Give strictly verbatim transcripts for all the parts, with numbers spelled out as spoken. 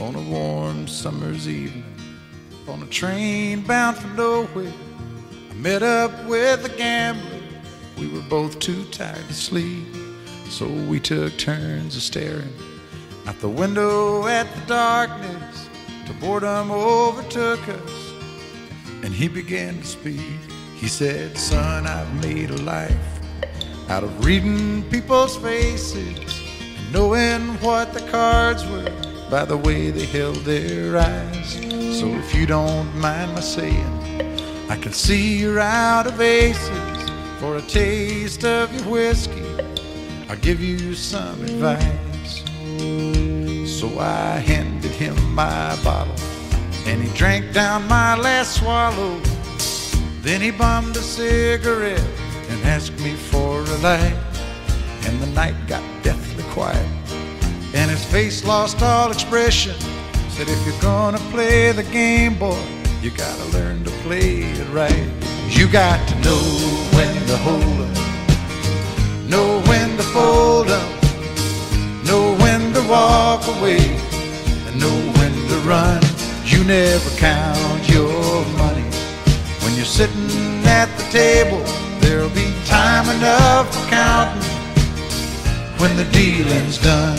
on a warm summer's evening, on a train bound for nowhere. I met up with a gambler. We were both too tired to sleep, so we took turns of staring out the window at the darkness till boredom overtook us, and he began to speak. He said, "Son, I've made a life out of reading people's faces and knowing what the cards were by the way they held their eyes. So if you don't mind my saying, I can see you're out of aces. For a taste of your whiskey, I'll give you some advice." So I handed him my bottle, and he drank down my last swallow. Then he bummed a cigarette and asked me for a light, and the night got deathly quiet, and his face lost all expression. Said, "If you're gonna play the game, boy, you gotta learn to play it right. You got to know when to hold up, know when to fold up, know when to walk away, and know when to run. You never count your money when you're sitting at the table. There'll be time enough for counting when the dealing's done."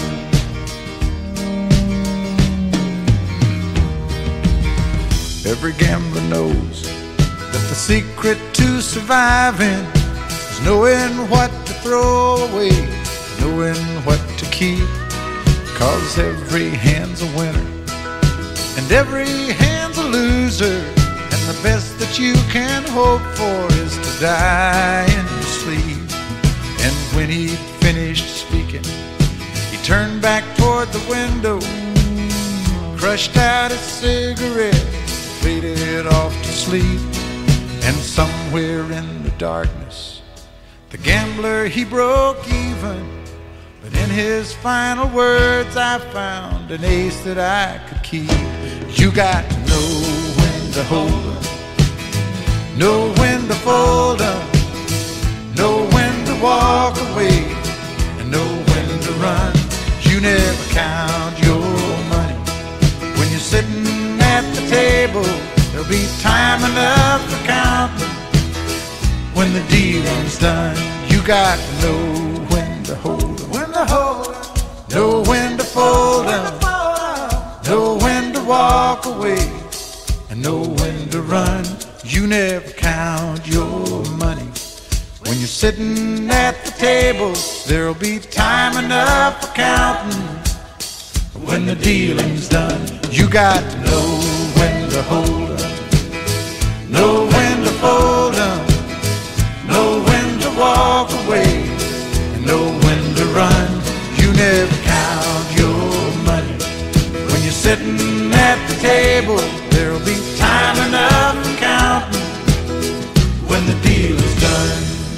Every gambler knows that the secret to surviving is knowing what to throw away, knowing what to keep. 'Cause every hand's a winner and every hand's a loser, and the best that you can hope for is to die in your sleep. And when he'd finished speaking, he turned back toward the window, crushed out his cigarette, faded off to sleep. And somewhere in the darkness, the gambler, he broke even. But in his final words, I found an ace that I could keep. You got to know when to hold up, know when to fold up, know when to walk away, and know when to run. You never count your money when you're sitting at the table. There'll be time enough for counting when the dealing's done. You got to know when to hold 'em, when to hold 'em, know when to fold 'em, know when to walk away, and know when to run. You never count your money when you're sitting at the table. There'll be time enough for counting when the dealing's done. You got to know when to hold 'em, know when to fold 'em, know when to walk away, and know when to run. You never count your money when you're sitting at the table. There'll be time enough for counting when the deal is done.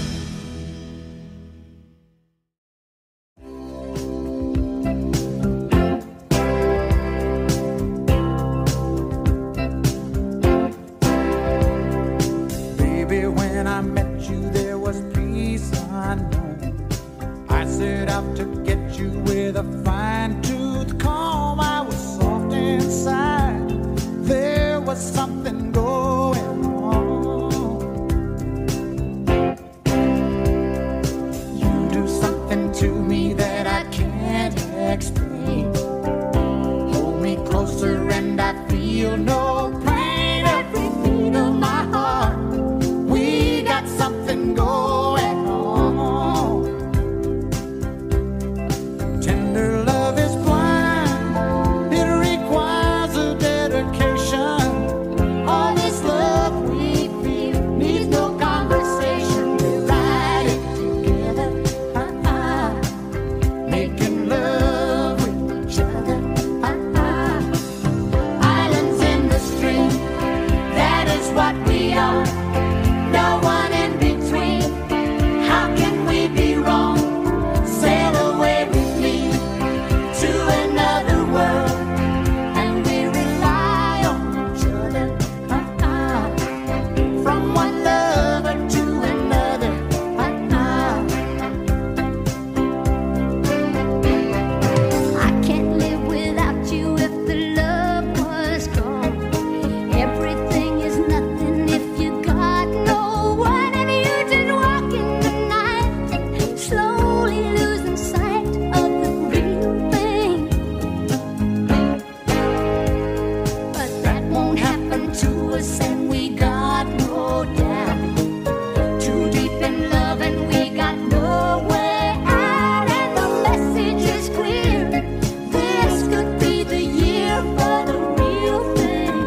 Set out to get you with a fine-tooth comb. I was soft inside. There was something going on. You do something to me that I can't explain. Hold me closer and I feel no pain. Every beat of my heart, we got something going on. Tender love is blind, it requires a dedication. All this love we feel needs no conversation. We ride it together, uh-uh. Making love with each other, uh-uh. Islands in the losing sight of the real thing. But that won't happen to us, and we got no doubt. Too deep in love and we got no way out, and the message is clear. This could be the year for the real thing.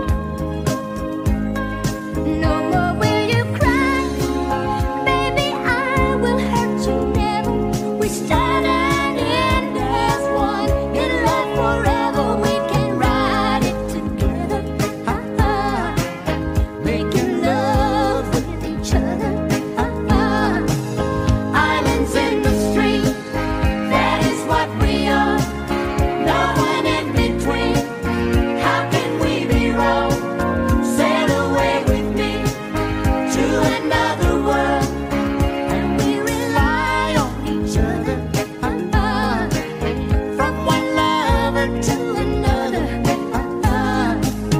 No more will you cry, baby, I will hurt you never. We start and end as one. In love forever, we can ride it together. Ah-ah. Making love with each other. Ah-ah. Islands in the street, that is what we are. No one in between. How can we be wrong? Sail away with me to another world, and we rely on each other. Ah-ah. From one lover to another. Ah-ah.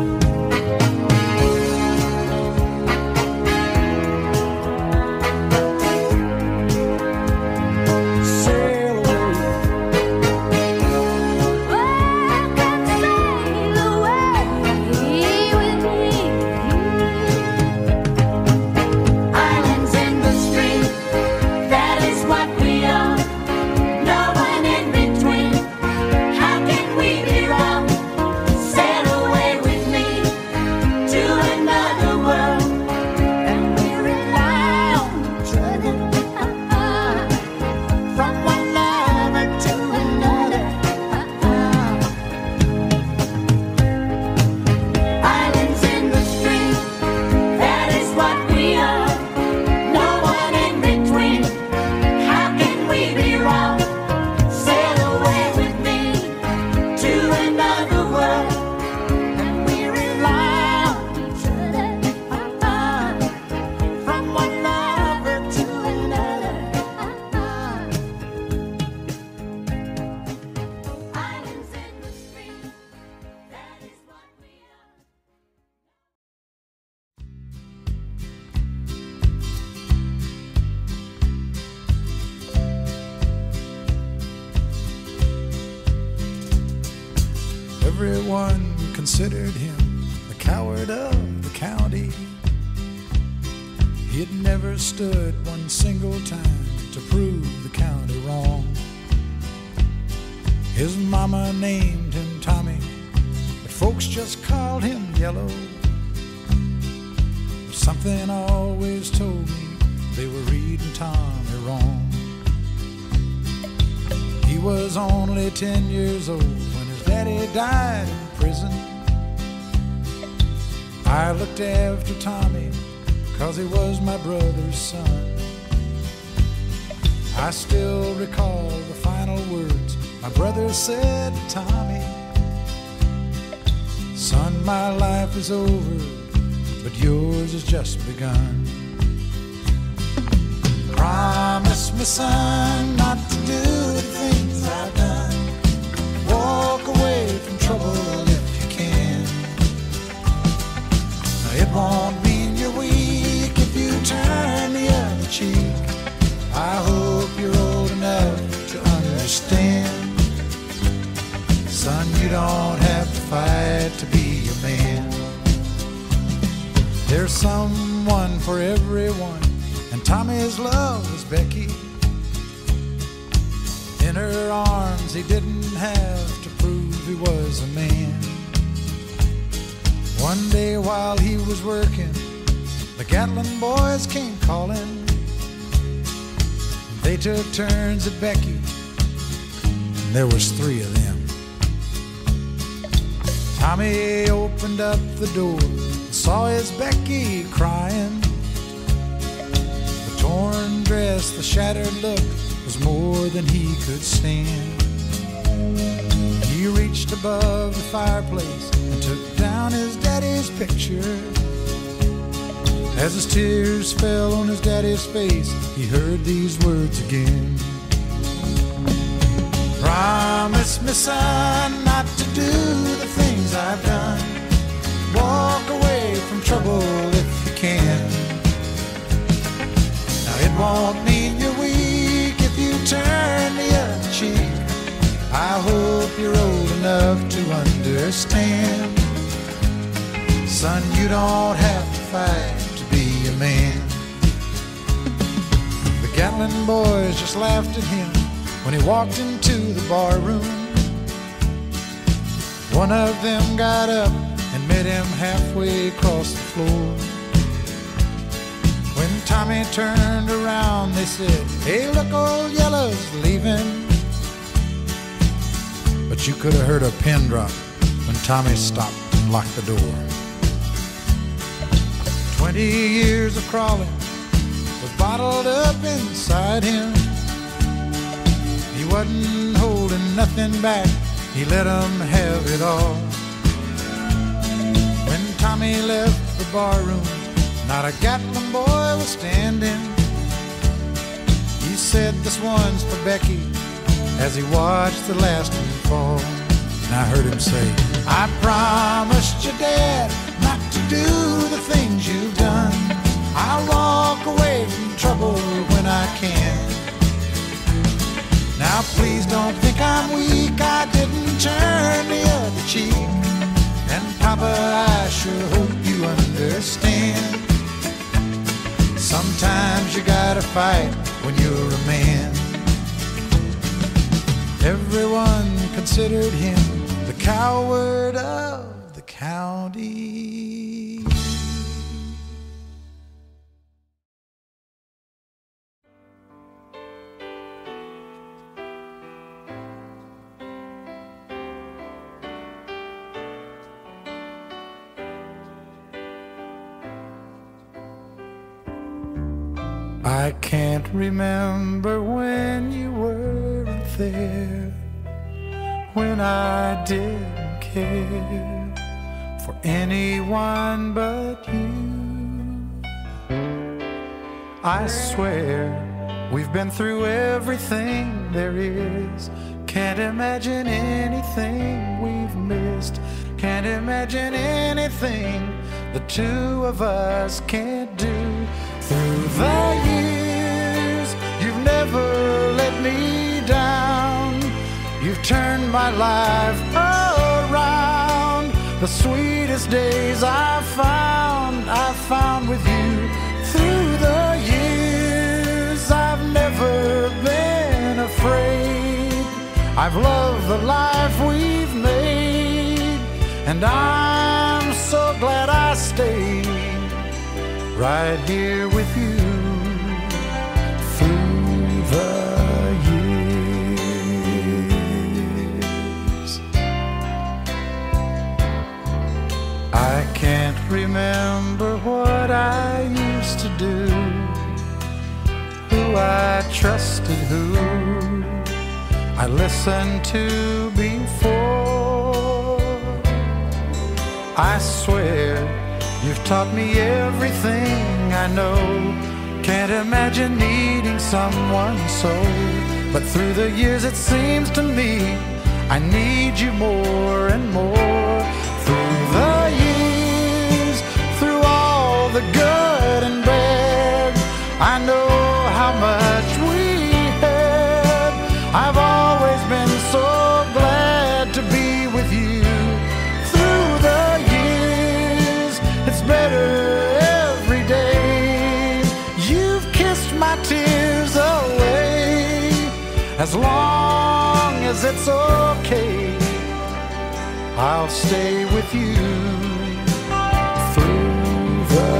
Sail away. Welcome, sail away with me. Islands in the street, that is what we are. No one in between. How can we be wrong? Sail away with me to another world, and we rely on each other. Ah-ah. From one lover to another. Ah-ah. Islands in the street, that is what we are. No one in between. How can we be wrong? Sail away with me to another world, and we rely on each other. Ah-ah. From one lover to another. Ah-ah. Islands in the street, that is what we are. Everyone considered him the coward of the county. He'd never stood one single time to prove the county wrong. His mama named him Tommy, but folks just called him Yellow. But something always told me they were reading Tommy wrong. He was only ten years old when his daddy died in prison. I looked after Tommy 'cause he was my brother's son. I still recall the final words my brother said to Tommy. Son, my life is over, but yours has just begun. Promise me, son, not to do the things I've done. Walk away from trouble if you can. Now, it won't mean you're weak if you turn the other cheek. I hope you're old enough to understand. Son, you don't have to fight to be a man. There's someone for everyone, and Tommy's love was Becky. In her arms he didn't have to prove he was a man. One day while he was working, the Gatlin boys came calling. They took turns at Becky, and there was three of them. Tommy opened up the door and saw his Becky crying. The torn dress, the shattered look was more than he could stand. He reached above the fireplace and took down his daddy's picture. As his tears fell on his daddy's face, he heard these words again. Promise me, son, not to do the things I've done. Walk away from trouble if you can. Now it won't mean you're weak if you turn enough to understand. Son, you don't have to fight to be a man. The Gatlin boys just laughed at him when he walked into the bar room. One of them got up and met him halfway across the floor. When Tommy turned around, they said, "Hey, look, old Yellow's leaving." But you could have heard a pin drop when Tommy stopped and locked the door. Twenty years of crawling was bottled up inside him. He wasn't holding nothing back, he let them have it all. When Tommy left the barroom, not a Gatlin boy was standing. He said, "This one's for Becky," as he watched the last one fall. And I heard him say, "I promised your dad not to do the things you've done. I'll walk away from trouble when I can. Now please don't think I'm weak, I didn't turn the other cheek. And Papa, I sure hope you understand. Sometimes you gotta fight when you're a man." Everyone considered him the coward of the county. I can't remember when you weren't there, when I didn't care for anyone but you. I swear we've been through everything there is. Can't imagine anything we've missed. Can't imagine anything the two of us can't do. Through the years, you've never let me down. You've turned my life around. The sweetest days I've found, I've found with you. Through the years, I've never been afraid. I've loved the life we've made, and I'm so glad I stayed right here with you through the years. I can't remember what I used to do, who I trusted, who I listened to before. I swear you've taught me everything I know. Can't imagine needing someone so. But through the years it seems to me I need you more and more. Through the years, through all the good and bad, I know how much we had. I've always been so glad to be with you. Through the years, it's better every day. You've kissed my tears away. As long as it's okay, I'll stay with you through the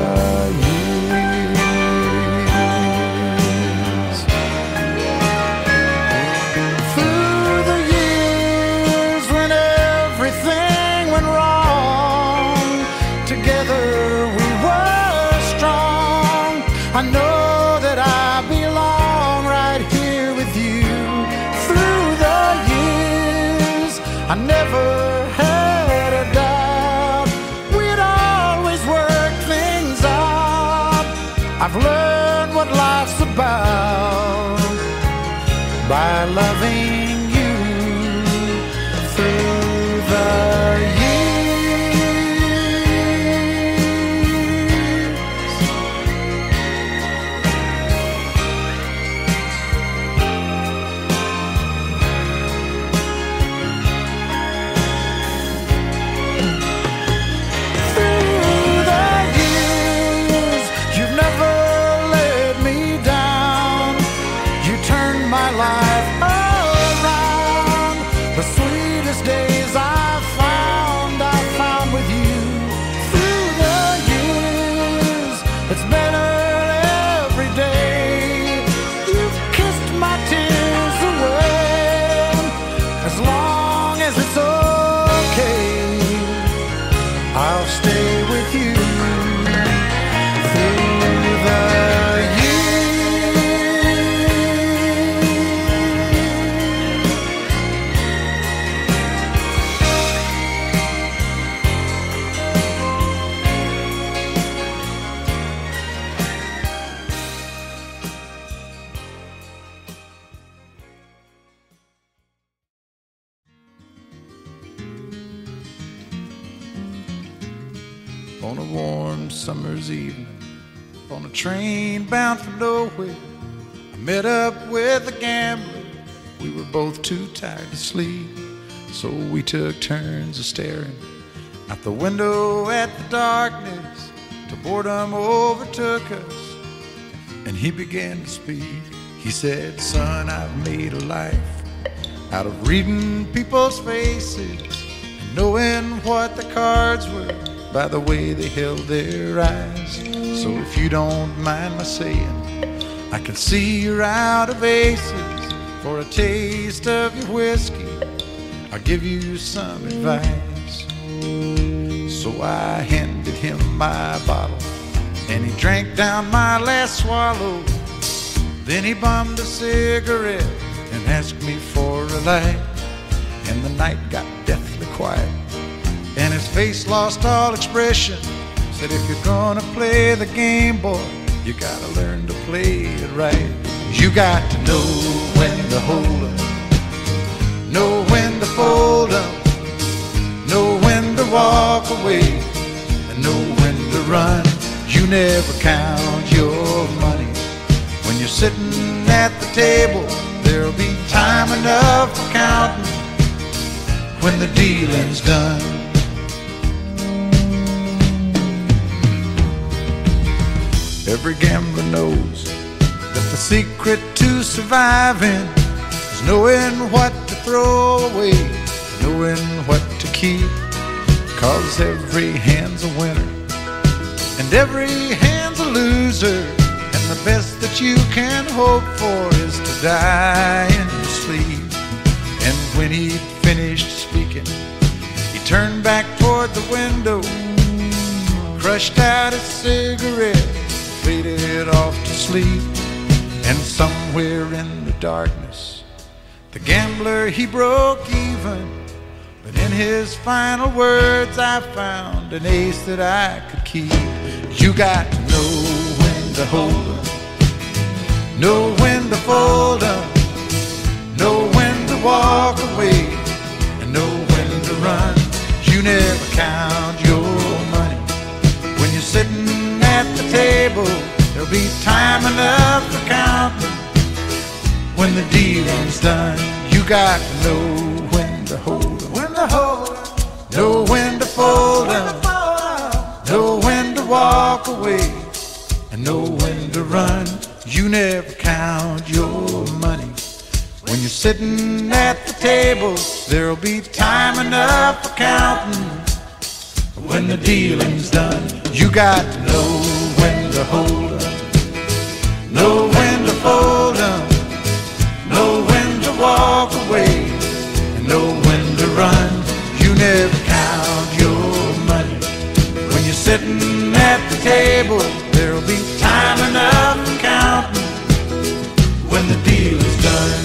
years. Through the years when everything went wrong, together we were strong. I know that I belong right here with you. Through the years, I never had a doubt we'd always work things out. I've learned what life's about by loving you through the on a warm summer's evening, on a train bound for nowhere. I met up with a gambler. We were both too tired to sleep, so we took turns of staring out the window at the darkness till boredom overtook us, and he began to speak. He said, "Son, I've made a life out of reading people's faces and knowing what the cards were by the way they held their eyes. So if you don't mind my saying, I can see you're out of aces. For a taste of your whiskey, I'll give you some advice." So I handed him my bottle, and he drank down my last swallow. Then he bummed a cigarette and asked me for a light, and the night got deathly quiet, and his face lost all expression. Said, "If you're gonna play the game, boy, you gotta learn to play it right. You got to know when to hold up, know when to fold up, know when to walk away, and know when to run. You never count your money when you're sitting at the table. There'll be time enough for counting when the dealing's done." Every gambler knows that the secret to surviving is knowing what to throw away, knowing what to keep. 'Cause every hand's a winner and every hand's a loser, and the best that you can hope for is to die in your sleep. And when he'd finished speaking, he turned back toward the window, crushed out his cigarette, faded off to sleep. And somewhere in the darkness, the gambler, he broke even. But in his final words, I found an ace that I could keep. You got to know when to hold up, know when to fold up, know when to walk away, and know when to run. You never count your money when you're sitting at the table. There'll be time enough for counting when the dealing's done. You got to know when to hold up, when to hold up, know when to fold up, know when to walk away, and know when to run. You never count your money when you're sitting at the table. There'll be time enough for counting when the dealing's done. You got to know when to hold up, know when to fold up, know when to walk away, and know when to run. You never count your money when you're sitting at the table. There'll be time enough for counting when the deal is done.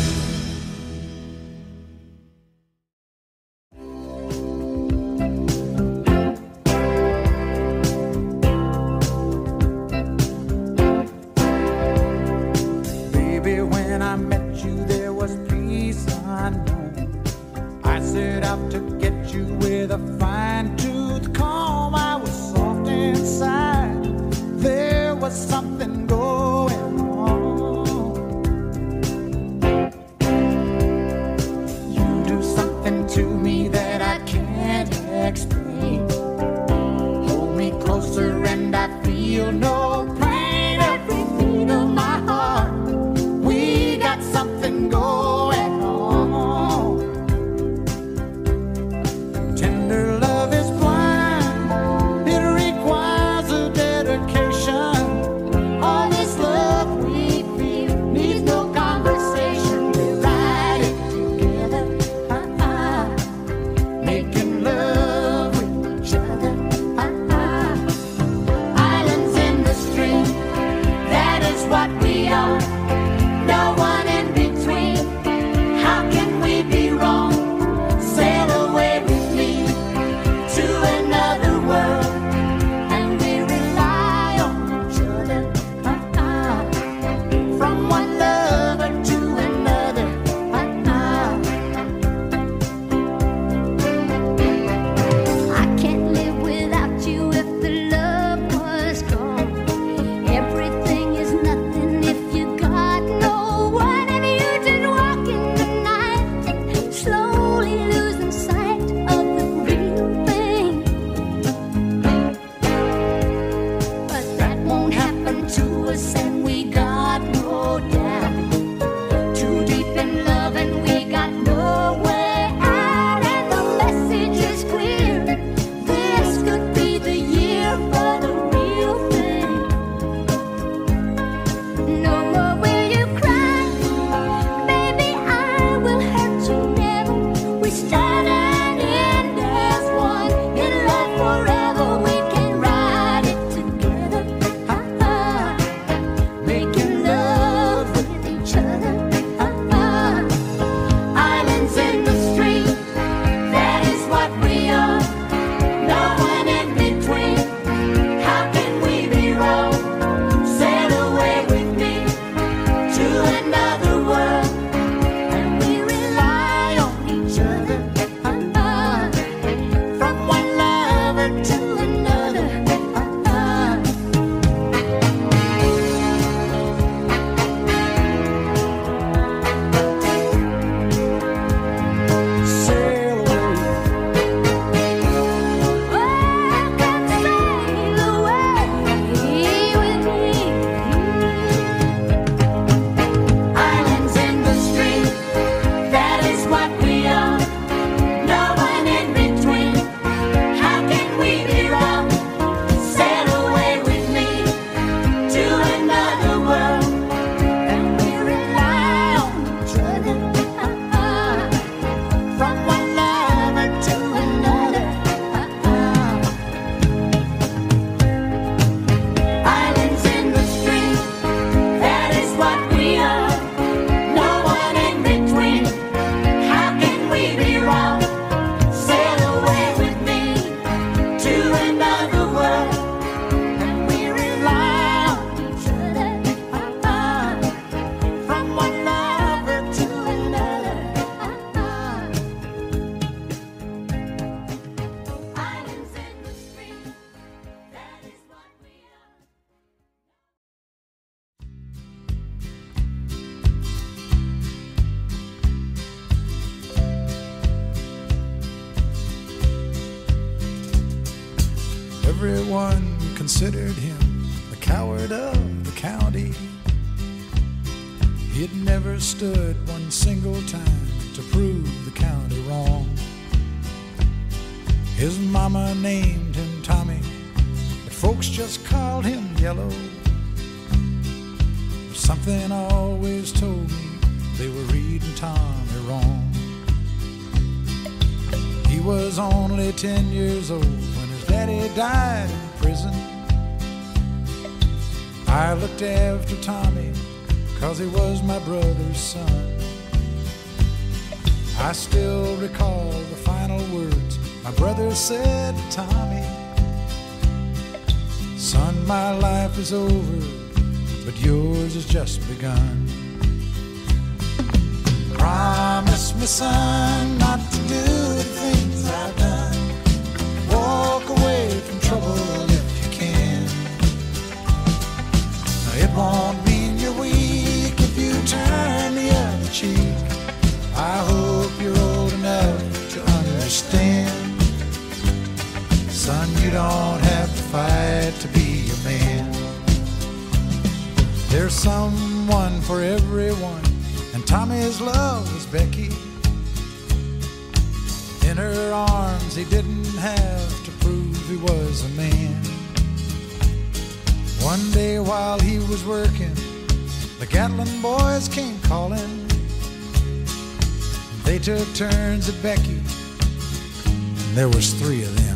To get you with a fine-tooth comb, I was soft inside. There was something going on. You do something to me that I can't explain. Hold me closer and I feel no pain. Every beat of my heart, we got something going on. Everyone considered him the coward of the county. He'd never stood one single time to prove the county wrong. His mama named him Tommy, but folks just called him Yellow. But something always told me they were reading Tommy wrong. He was only ten years old when his daddy died in prison. I looked after Tommy 'cause he was my brother's son. I still recall the final words my brother said to Tommy. Son, my life is over, but yours has just begun. Promise me, son, not to do the things I've done. Walk away from trouble if you can. Now, it won't mean you're weak if you turn the other cheek. I hope you're old enough to understand. Son, you don't have to fight to be a man. There's someone for everyone, and Tommy's love was Becky. In her arms he didn't have to prove he was a man. One day while he was working, the Gatlin boys came calling. They took turns at Becky, and there was three of them.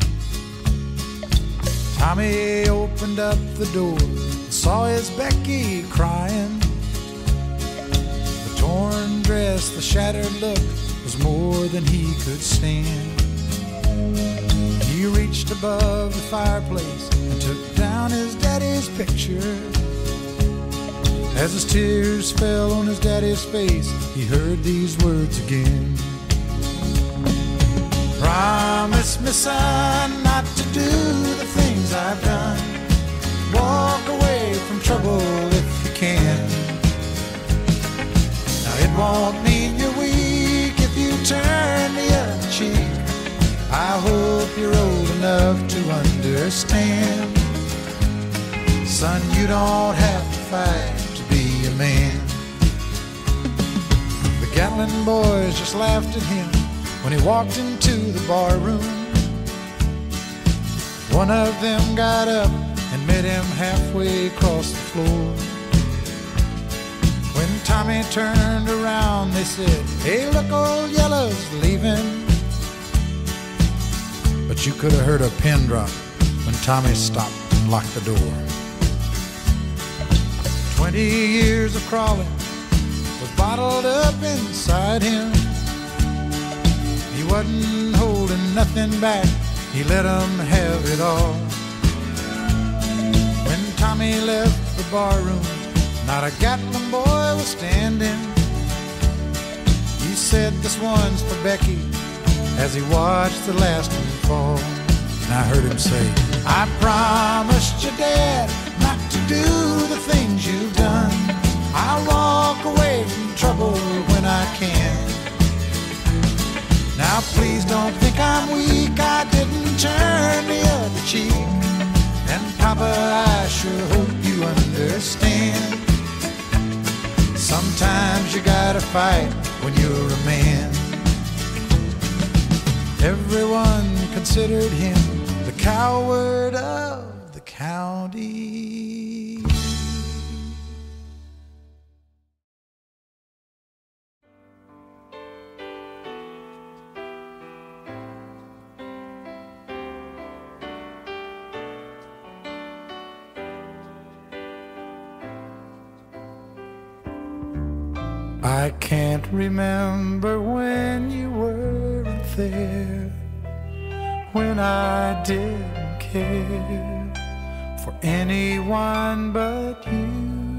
Tommy opened up the door and saw his Becky crying. The torn dress, the shattered look was more than he could stand. He reached above the fireplace and took down his daddy's picture. As his tears fell on his daddy's face, he heard these words again. Promise me, son, not to do the things I've done. Walk away from trouble if you can. Now, it won't mean you're weak if you turn the other cheek. I hope you're old enough to understand. Son, you don't have to fight to be a man. The Gatlin boys just laughed at him when he walked into the bar room. One of them got up and met him halfway across the floor. When Tommy turned around, they said, "Hey, look, old Yellow's leaving." But you could have heard a pin drop when Tommy stopped and locked the door. Twenty years of crawling was bottled up inside him. He wasn't holding nothing back, he let them have it all. When Tommy left the barroom, not a Gatlin boy was standing. He said, "This one's for Becky," as he watched the last one fall. And I heard him say, "I promised your dad not to do the things you've done. I'll walk away from trouble when I can. Now please don't think I'm weak, I didn't turn the other cheek. And Papa, I sure hope you understand. Sometimes you gotta fight when you're a man." Everyone considered him the coward of the county. I can't remember when you weren't there, when I didn't care for anyone but you.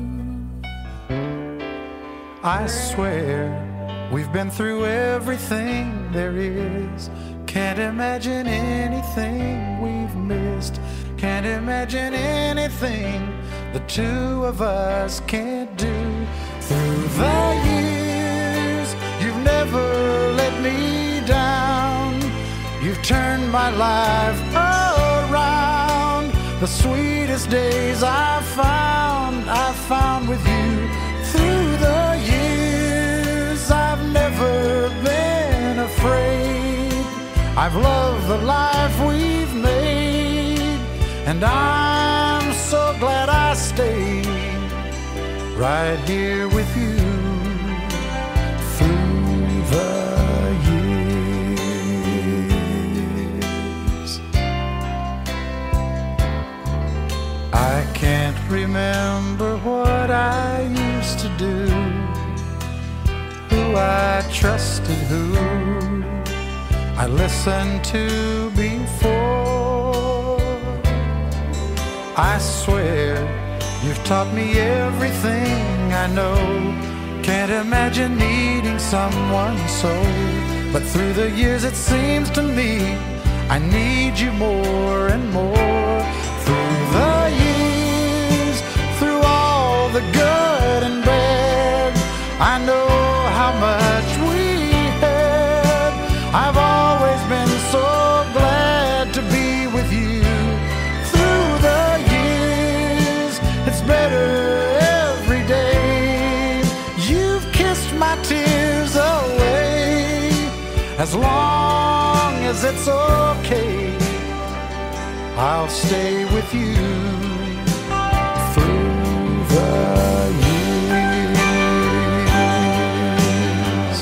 I swear we've been through everything there is. Can't imagine anything we've missed. Can't imagine anything the two of us can't do. Through the years, you've never let me down. You've turned my life around. The sweetest days I've found, I've found with you. Through the years, I've never been afraid. I've loved the life we've made, and I'm so glad I stayed right here with you through the years. I can't remember what I used to do, who I trusted, who I listened to before. I swear you've taught me everything I know. Can't imagine needing someone so. But through the years it seems to me I need you more and more. Through the years, through all the good and bad, I know how much we had. I've always been so glad to be with you. Through the years, it's better every day. You've kissed my tears away. As long as it's okay, I'll stay with you through the years.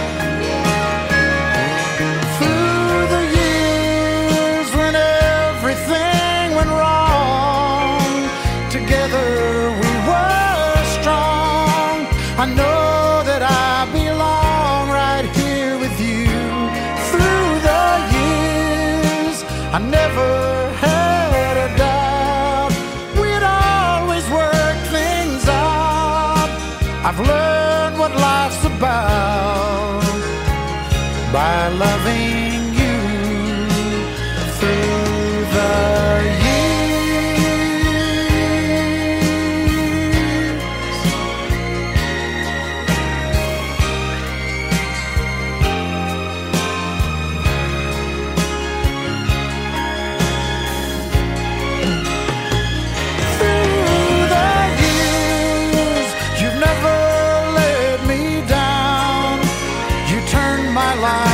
Through the years when everything went wrong, together we were strong. I know that I belong right here with you. Through the years, I never had a doubt we'd always work things out. I've learned what life's about by loving you through the my life